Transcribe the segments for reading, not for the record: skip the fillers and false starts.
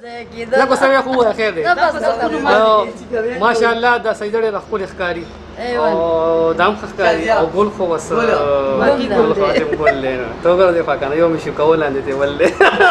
لا بس يا اخويا خير دی ماشاءالله دا سیدړې رخول ښکاری او دام ښکاری او ګل خو بس ګل خاتم ګل لینا تو ګر دی فاکنه یو مشو کولان دي ولله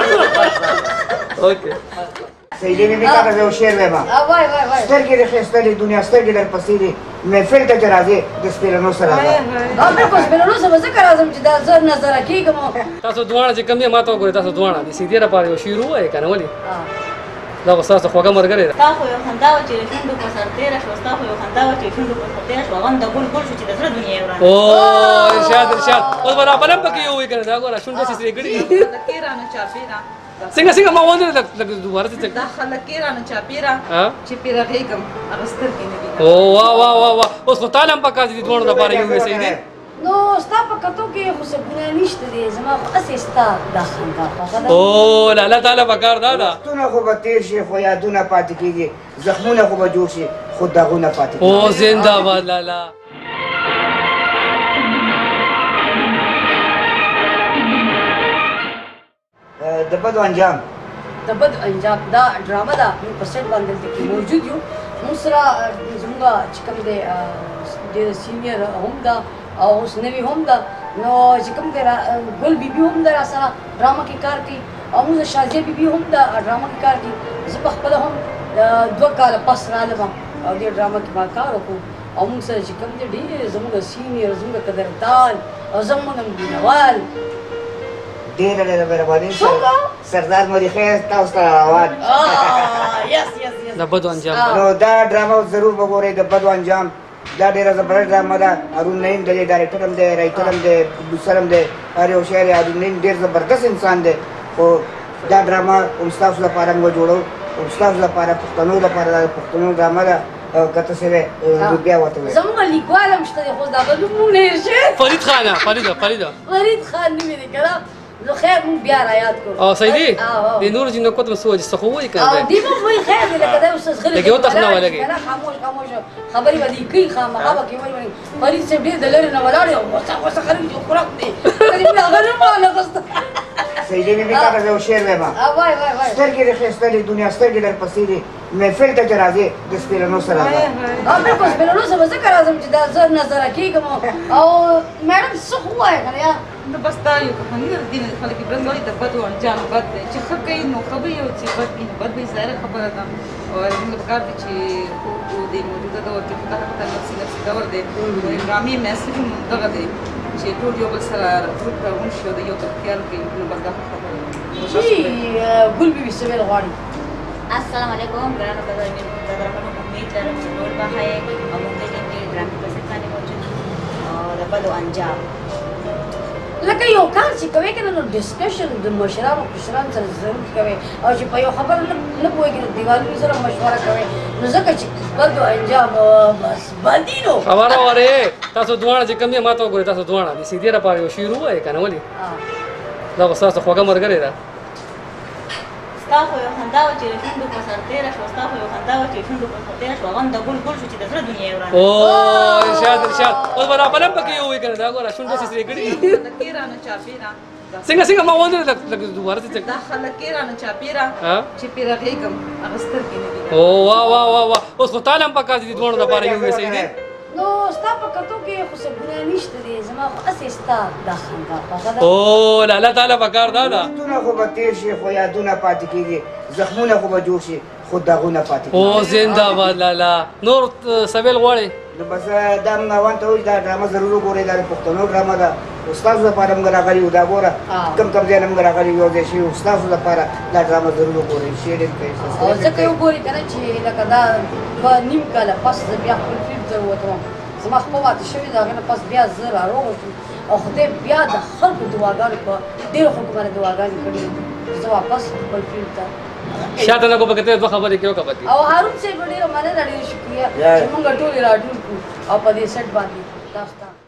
اوکې سیدې مې کا یو شعر وما وای وای وای سترګې د خستلې دنیا سترګې در پسې دي محفل ته راځي د سپیلنو سره او مې کوم سپیلنو سره ذکر اعظم چې دا زر نظر کېږم تاسو دوانه چې کم دي ما ته وګورئ تاسو دوانه دي سیدې را پاره یو شعر وای کنه ولي دا بس تاسو خوګه مرګره تا خو یو خندا و چې شوندو په سر تیر شو تا خو یو خندا و چې شوندو په سر تیر شو غند ګل ګل شو چې د زړه دنیا ورانه او ارشاد اوس برابر پکې یو وای کنه دا ګوره شونډه سې کړی کیرانه چاپیرا څنګه ما وونه لکه دوباره څه دا خلک کیرانه چاپیرا چې پیرغېګم اغستر کې نه دي او واه اوس خو تعالی په کار دي دوه لپاره یو وسې دي نو ستا په کتو کې خو څه ګناه نشته دی زما خو اسې ستا دا خندا او لا الله تعالی په کار دا تونه خو به تیر شي خو یادونه پاتې کېږي زخمونه خو به جوړ شي خو داغونه پاتې کېږي او زنده باد لالا د بدو انجام دا ډرامه ده په سیټ باندې کې موجود یو موږ سره زموږ چې کوم دی ډېر سینیئر هم ده او اوس نوي هم ده نو چې کوم دی ګل بیبي هم ده راسره ډرامه کې کار کوي او موږ شازیه بیبي هم ده ډرامه کې کار کوي زه په خپله هم 2 کاله پس رالم او دې ډرامه کې ما کار وکړو او موږ سره چې کوم دی ډېر زموږ سینیئر زموږ قدردان او زموږ مینوال ډېره مهرباني سردار مری خیر تاسو ته روان یس د بدو انجام نو دا ډرامه ضرور وګورئ د بدو انجام دا ډېره زبردست ډرامه ده هارون نعیم د دې ډایرکټر هم دی رایټر هم دی پروډوسر هم دی هر یو شی هارون نعیم ډېر زبردست انسان دی خو دا ډرامه هم ستاسو لپاره موږ جوړو هم ستاسو لپاره پښتنو لپاره دا پښتنو ډرامه ده کته سره بیا وته زموږ لیکوال هم شته خو دا به موږ نه هېر فرید خان نومې دی که نو خیر مونږ بیا را یاد کړو او سیدي د نور جنو کوت مسو چې څه خو وای کنه دی مو وای خیر دی لکه دا اوس غلی لکه یو تخنه ولګي نه خاموش خبرې ودی کوي خامخا به کوي وای فرید صاحب دې دلر نه ولاړ یو وسه خرید یو خوراک دی دې هغه نه مال غست سیدي مې کا یو شعر وما وای سترګې د خستلې دنیا سترګې در پسې دي محفل ته راځي د سپیلنو سره او مې کوم سپیلنو سره ذکر اعظم چې دا زر نظر کېږم او میډم څه خو وای کنه یا نو بس دا یو کهانی د دین خلک برګړي د بدو انجام بد دی چې خکې نو خبرې او چې بد نه بد به ظاهر خبره ده او موږ په کار دي چې د موجوده دور کې په هغه نفسي دور دی ډرامې میسج دغه دی چې ټول یو بل سره ټول کارون شو د یو تخیل کې نو بس دا خبره چې ګل بیبي سویل غواړي السلام علیکم ګرانو قدرمنو امید لرم چې ټول به ښه او موږ دې ډرامې په څیر باندې موجود او د بدو انجام لکه یو کار چې کوي کنه نو ډسکشن د مشرانو کشران سره ضرور کوي او چې په یو خبر نه پوهیږي نو دیوالونو سره مشوره کوي نو ځکه چې بدو انجام بس باندې نو خبره وره تاسو دوانه چې کم دي ما ته وګورئ تاسو دوانه دي سیدې را پاره یو شعر وای کنه ولي دا بس تاسو خوګه مرګره ده تا خو یو خندا و چې شوندو په سر تیر شو تا خو یو خندا و چې شوندو په سر تیر شو غند ګل ګل شو چې د زړه دنیا ورانه او ارشاد اوس برابر پکې یو وای کنه دا ګوره شونډه سې کړی کیرانه چاپیرا څنګه ما وونه لکه دوباره څه دا خلک کیرانه چاپیرا چې پیرغېګم اغستر کې نه دي او واه اوس خو تعالی په کار دي دوه لپاره یو وسې دي نو ستا په کتو کې خو څه ګناه نشته دی زما خو اسې ستا دا خندا او لا الله تعالی په کار دا تونه خو به تیر شي خو یادونه پاتې کېږي زخمونه خو به جوړ شي خو داغونه پاتې کېږي او زنده باد لالا نور سویل غواړي نو بس دا موږ وانته وایي دا ډرامه ضرور وګورئ دا پښتنو ډرامه ده استاد لپاره موږ راغلي یو دا ګوره کم ځای نه موږ راغلي یو ځای شي استاد لپاره دا ډرامه ضرور وګورئ شعر یې کوي او ځکه یو ګوري کنه چې لکه دا په نیم کاله پس زه بیا خپل فلم ته ووتم زما خپل واده شوي د هغې نه پس بیا زه راروغه شوم او خدای بیا د خلکو دعاګانې په ډېرو خلکو باندې دعاګانې کړي زه واپس خپل فلم ته شاته نه کو پکې دوه خبرې کې وکړه او هارون صاحب ډېره مننه ډېره شکریه چې موږ ټول راډیو او په دې سیټ باندې تاسو ته